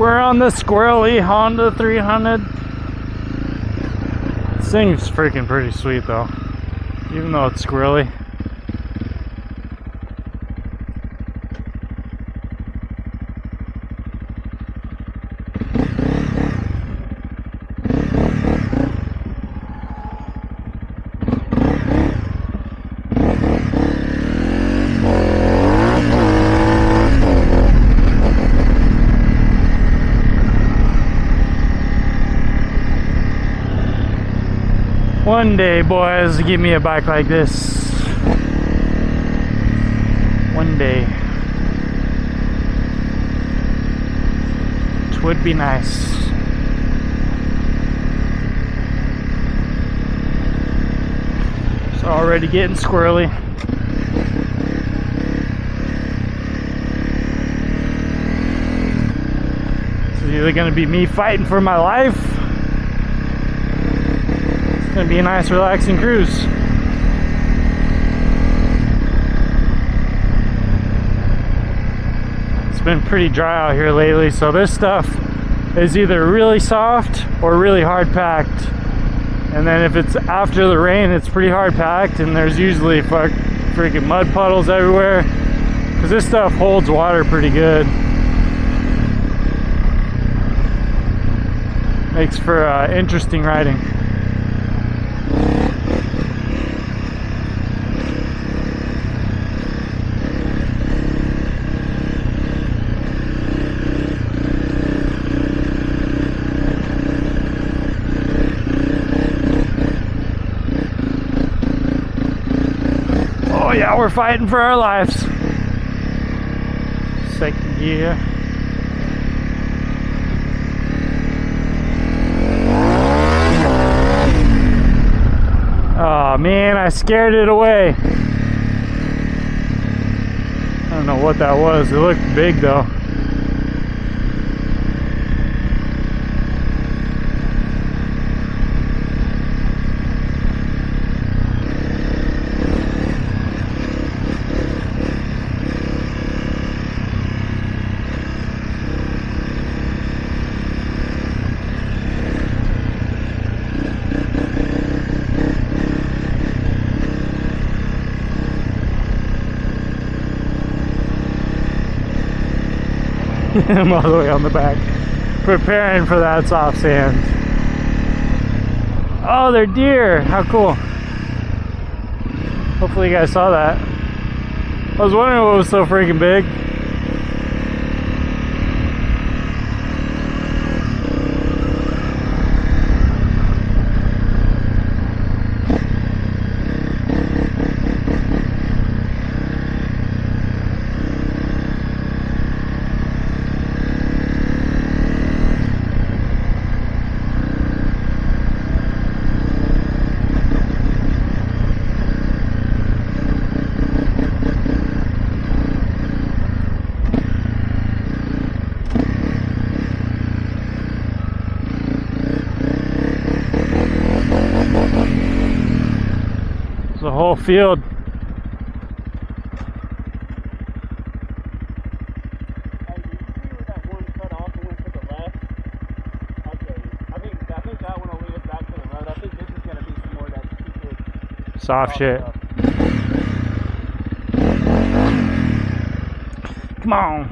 We're on the squirrely Honda 300. This thing's freaking pretty sweet though, even though it's squirrely. One day, boys, give me a bike like this. One day. It would be nice. It's already getting squirrely. It's either gonna be me fighting for my life. It's gonna be a nice relaxing cruise. It's been pretty dry out here lately, so this stuff is either really soft or really hard packed. And then if it's after the rain, it's pretty hard packed, and there's usually freaking mud puddles everywhere, because this stuff holds water pretty good. Makes for interesting riding. Oh yeah, we're fighting for our lives. Second gear. Oh man, I scared it away. I don't know what that was. It looked big though. I'm all the way on the back, preparing for that soft sand. Oh, they're deer. How cool. Hopefully you guys saw that. I was wondering what was so freaking big. The whole field. Hey, did you see where that one cut off and went to the left? I'll show you. I think that one will lead us back to the road. I think this is going to be some more of that stupid Soft shit. stuff. Come on.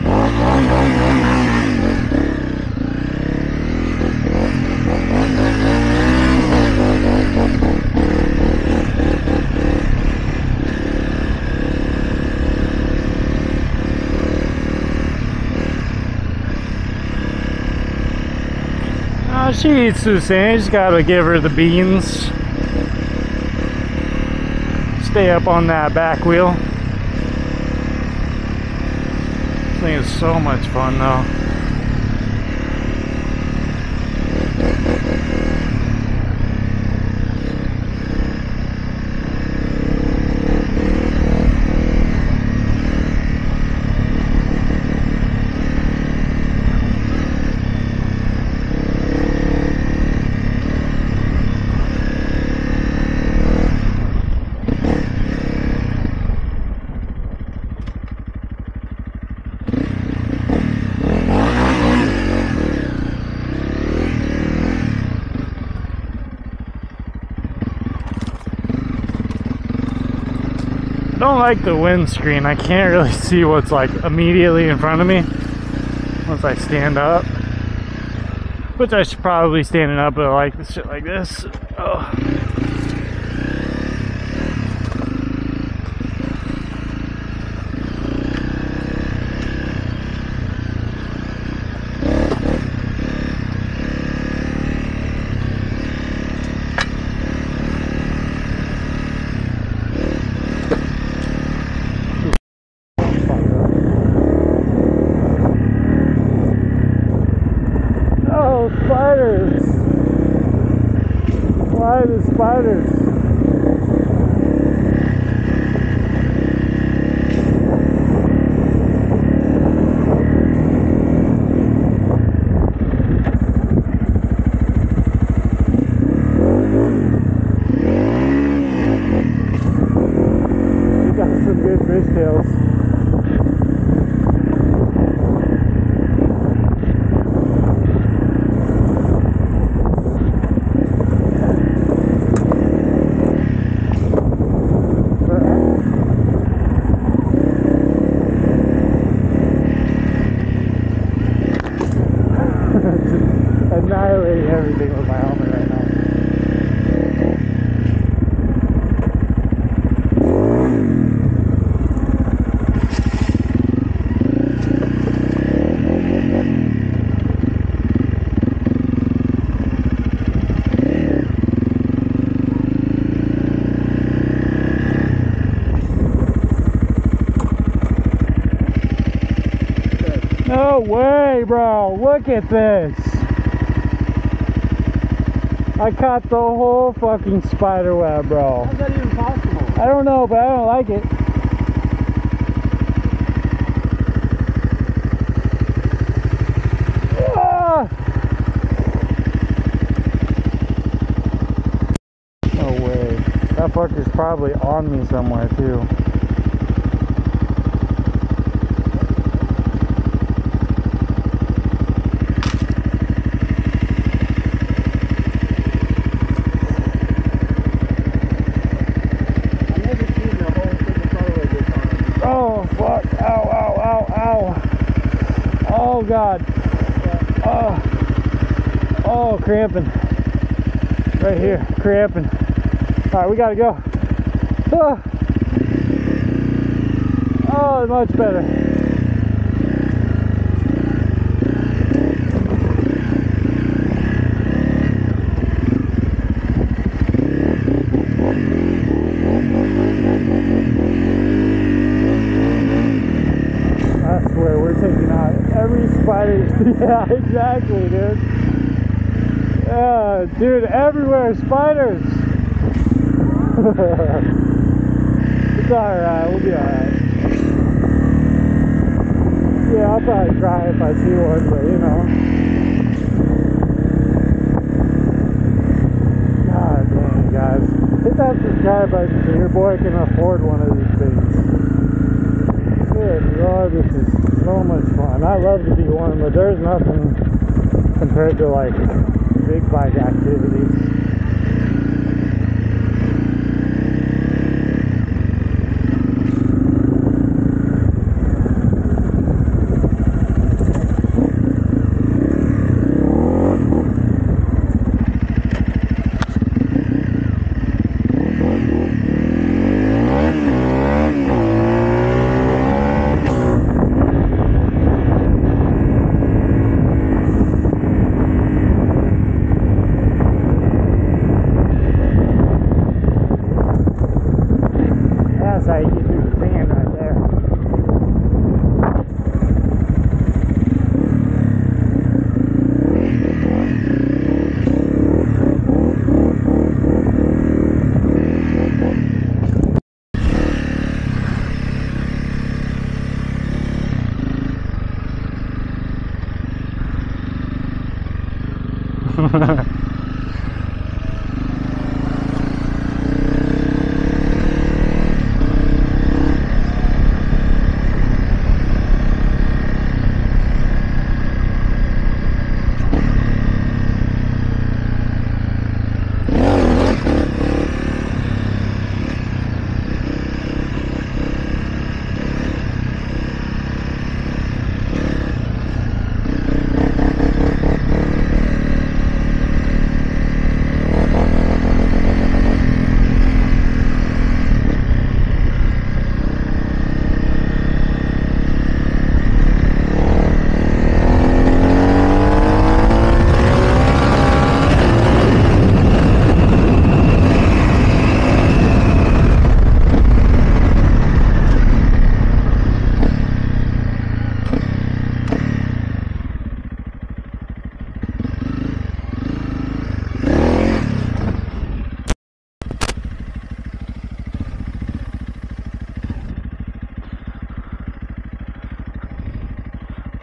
Oh, she eats through sand. Just gotta give her the beans. Stay up on that back wheel. This thing is so much fun though. don't like the windscreen. I can't really see what's like immediately in front of me once I stand up. Which I should probably standing up, but I like this shit like this. Oh. Spiders! Why the spiders? We got some good fishtails. Annihilating everything with my helmet right now. No way, bro. Look at this. I caught the whole fucking spider web, bro. How's that even possible? I don't know, but I don't like it. Ah! No way. That fucker's probably on me somewhere, too. Oh God. Oh, cramping. Right here, cramping. Alright, we gotta go. Oh, much better. I swear, we're taking out every spider. Yeah, exactly, dude. Yeah, dude, everywhere, spiders. It's alright, we'll be alright. Yeah, I'll probably try if I see one, but you know. God dang, guys. Hit that subscribe button so your boy can afford one of these things. Good Lord, this is so much fun. I love to be one, but there's nothing compared to like big bike activities. That's how you get through the sand right there.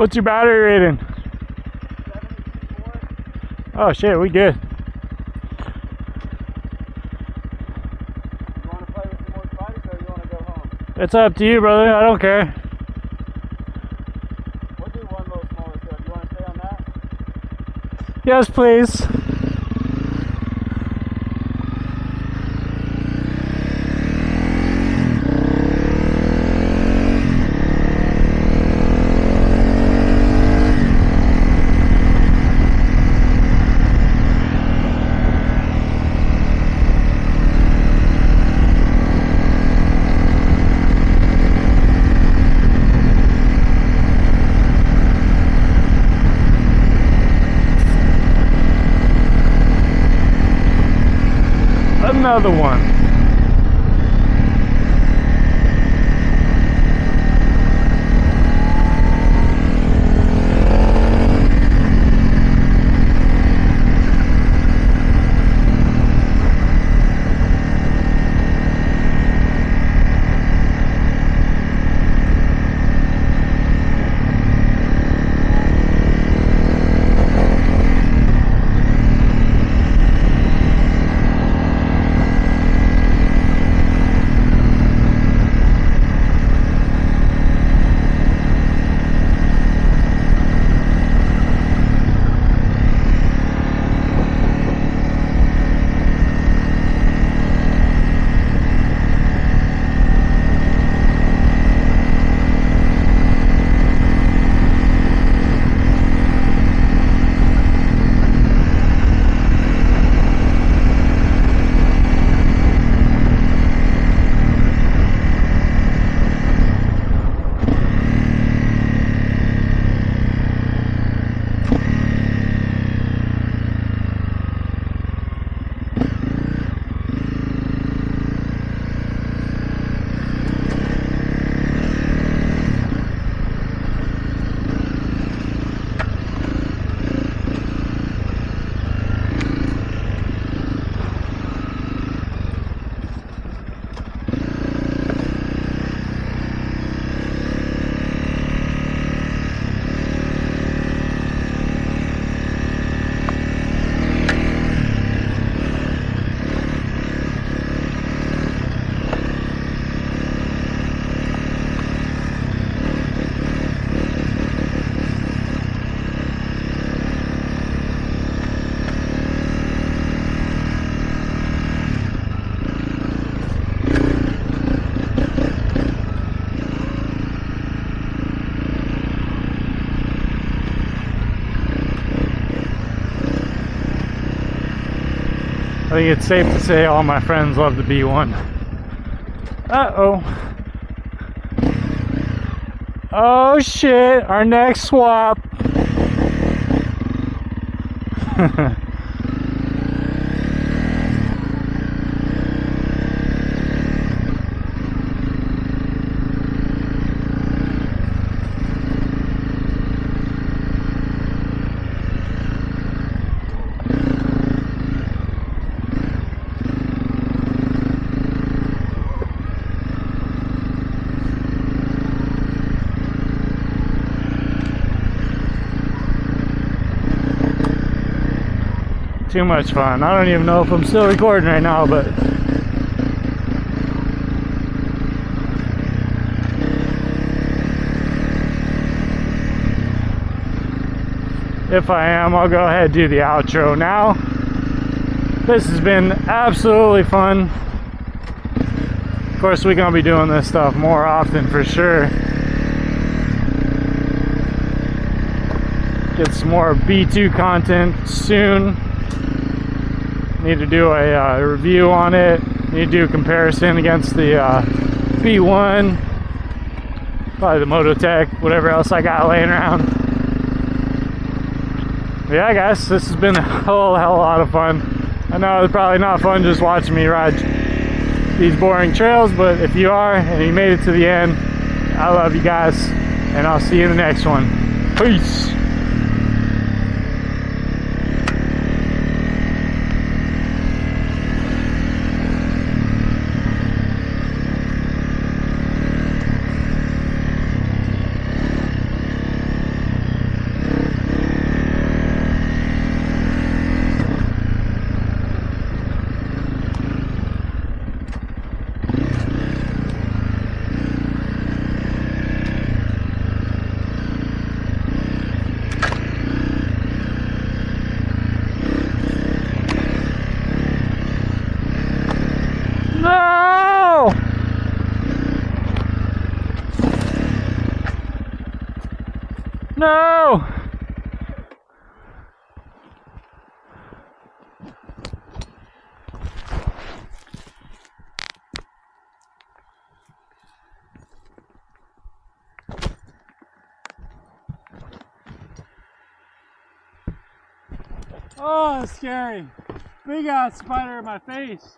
What's your battery rating? 74. Oh shit, we good. You want to play with some more spiders or you want to go home? It's up to you, brother. I don't care. We'll do one little smaller field. You want to stay on that? Yes, please. Another one. I think it's safe to say all my friends love the B1. Uh-oh. Oh shit, our next swap. Too much fun. I don't even know if I'm still recording right now, but if I am, I'll go ahead and do the outro now. This has been absolutely fun. Of course, we're gonna be doing this stuff more often for sure. Get some more B2 content soon. Need to do a review on it. Need to do a comparison against the B1, probably the Mototech, whatever else I got laying around. But yeah, guys, this has been a whole hell of a lot of fun. I know it's probably not fun just watching me ride these boring trails, but if you are and you made it to the end, I love you guys, and I'll see you in the next one. Peace. Oh, that's scary. Big ass spider in my face.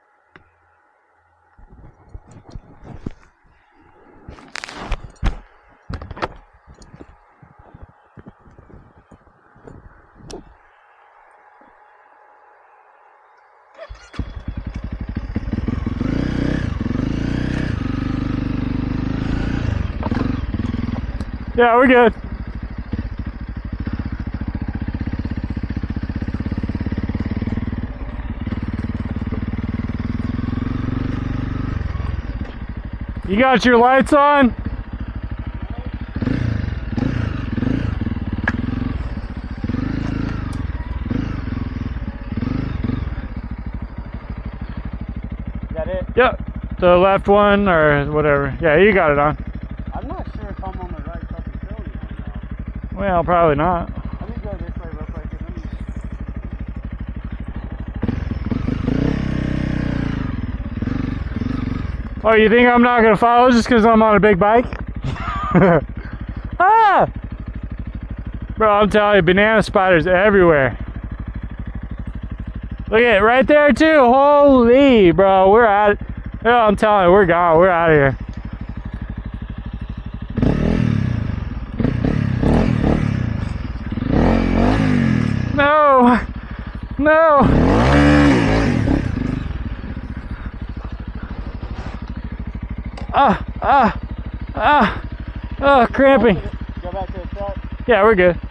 Yeah, we're good. You got your lights on? Is that it? Yep. The left one or whatever. Yeah, you got it on. I'm not sure if I'm on the right fucking trail anymore now. Well, probably not. Let me go this way real quick. And let me... Oh, you think I'm not gonna follow just because I'm on a big bike? Ah! Bro, I'm telling you, banana spiders everywhere. Look at it, right there too. Holy, bro, we're out. Oh, I'm telling you, we're gone. We're out of here. No, no. Oh, cramping. Go back to the truck. Yeah, we're good.